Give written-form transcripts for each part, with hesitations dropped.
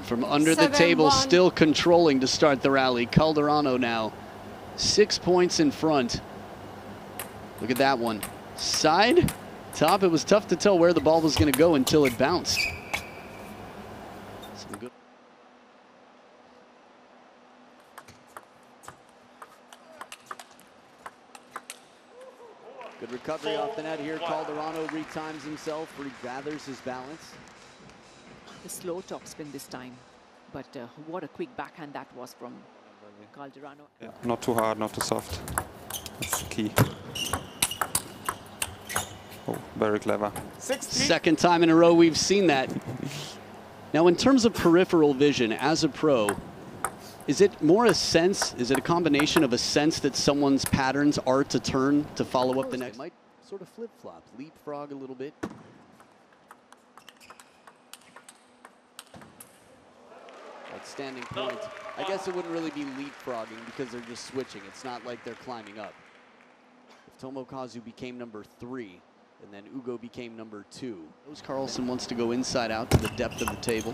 from under the table, still controlling to start the rally. Calderano now 6 points in front. Look at that one. Side, top, it was tough to tell where the ball was going to go until it bounced. Some good. Good recovery off the net here. Calderano retimes himself, regathers his balance. The slow topspin this time, but what a quick backhand that was from Calderano. Yeah, not too hard, not too soft. That's the key. Oh, very clever. Second time in a row we've seen that. Now, in terms of peripheral vision, as a pro, is it more a sense, is it a combination of a sense that someone's patterns are to turn to follow up the next? Might sort of flip-flop, leapfrog a little bit. Outstanding point. I guess it wouldn't really be leapfrogging because they're just switching. It's not like they're climbing up. If Tomokazu became number 3 and then Ugo became number 2. Carlsen wants to go inside out to the depth of the table.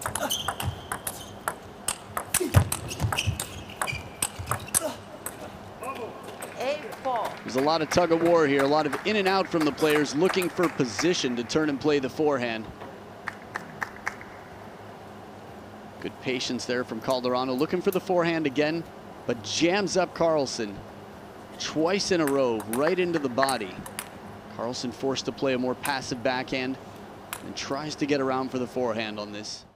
There's a lot of tug of war here, a lot of in and out from the players looking for position to turn and play the forehand. Good patience there from Calderano, looking for the forehand again, but jams up Carlsen twice in a row, right into the body. Carlsen forced to play a more passive backhand and tries to get around for the forehand on this.